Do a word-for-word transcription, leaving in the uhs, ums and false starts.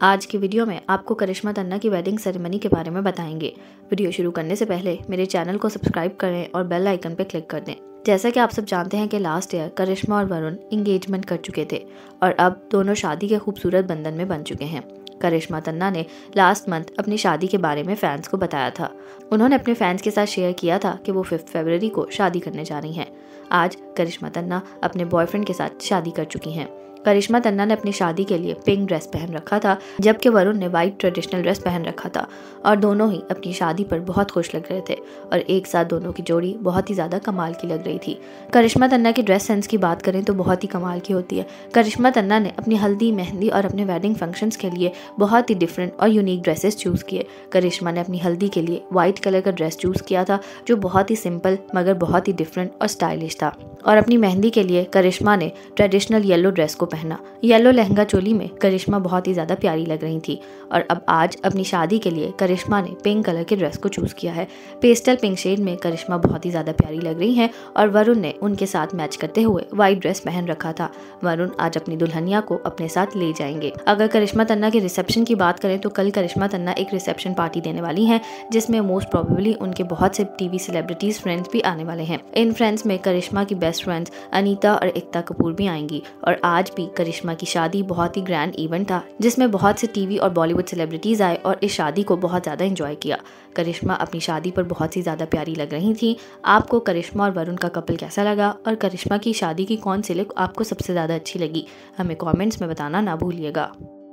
आज की वीडियो में आपको करिश्मा तन्ना की वेडिंग सेरेमनी के बारे में बताएंगे। वीडियो शुरू करने से पहले मेरे चैनल को सब्सक्राइब करें और बेल आइकन पर क्लिक कर दें। जैसा कि आप सब जानते हैं कि लास्ट ईयर करिश्मा और वरुण इंगेजमेंट कर चुके थे और अब दोनों शादी के खूबसूरत बंधन में बन चुके हैं। करिश्मा तन्ना ने लास्ट मंथ अपनी शादी के बारे में फैंस को बताया था। उन्होंने अपने फैंस के साथ शेयर किया था कि वो फिफ्थ फरवरी को शादी करने जा रही हैं। आज करिश्मा तन्ना अपने बॉयफ्रेंड के साथ शादी कर चुकी हैं। करिश्मा तन्ना ने अपनी शादी के लिए पिंक ड्रेस पहन रखा था, जबकि वरुण ने वाइट ट्रेडिशनल ड्रेस पहन रखा था और दोनों ही अपनी शादी पर बहुत खुश लग रहे थे और एक साथ दोनों की जोड़ी बहुत ही ज़्यादा कमाल की लग रही थी। करिश्मा तन्ना की ड्रेस सेंस की बात करें तो बहुत ही कमाल की होती है। करिश्मा तन्ना ने अपनी हल्दी, मेहंदी और अपने वेडिंग फंक्शंस के लिए बहुत ही डिफरेंट और यूनिक ड्रेसेस चूज़ किए। करिश्मा ने अपनी हल्दी के लिए वाइट कलर का ड्रेस चूज़ किया था जो बहुत ही सिंपल मगर बहुत ही डिफरेंट और स्टाइलिश था, और अपनी मेहंदी के लिए करिश्मा ने ट्रेडिशनल येलो ड्रेस को पहना। येलो लहंगा चोली में करिश्मा बहुत ही ज़्यादा प्यारी लग रही थी। और अब आज अपनी शादी के लिए करिश्मा ने पिंक कलर के ड्रेस को चूज़ किया है। पेस्टल पिंक शेड में करिश्मा बहुत ही ज़्यादा प्यारी लग रही हैं और वरुण ने उनके साथ मैच करते हुए वाइट ड्रेस पहन रखा था। वरुण आज अपनी दुल्हनिया को अपने साथ ले जाएंगे। अगर करिश्मा तन्ना के रिसेप्शन की बात करें तो कल करिश्मा तन्ना एक रिसेप्शन पार्टी देने वाली हैं, जिसमें मोस्ट प्रोबेबली उनके बहुत से टीवी सेलिब्रिटीज फ्रेंड्स भी आने वाले हैं। इन फ्रेंड्स में करिश्मा की बेस्ट फ्रेंड्स अनीता और एकता कपूर भी आएंगी। और आज भी करिश्मा की शादी बहुत ही ग्रैंड इवेंट था, जिसमें बहुत से टीवी और बॉलीवुड सेलिब्रिटीज आए और इस शादी को बहुत ज़्यादा एंजॉय किया। करिश्मा अपनी शादी पर बहुत ही ज़्यादा प्यारी लग रही थी। आपको करिश्मा और वरुण का कपल कैसा लगा और करिश्मा की शादी की कौन सी लुक आपको सबसे ज़्यादा अच्छी लगी, हमें कमेंट्स में बताना ना भूलिएगा।